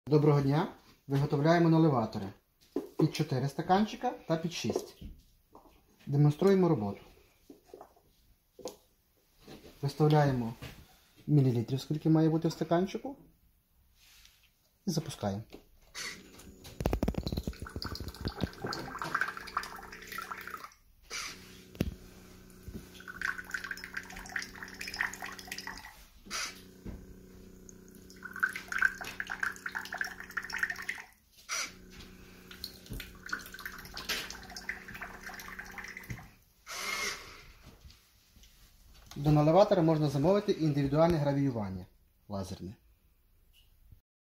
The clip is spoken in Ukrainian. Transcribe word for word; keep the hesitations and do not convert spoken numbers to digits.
Доброго дня! Виготовляємо наливатори під чотири стаканчика та під шість. Демонструємо роботу. Виставляємо мілілітрів, скільки має бути в стаканчику, і запускаємо. До наливатора можна замовити індивідуальне гравіювання лазерне.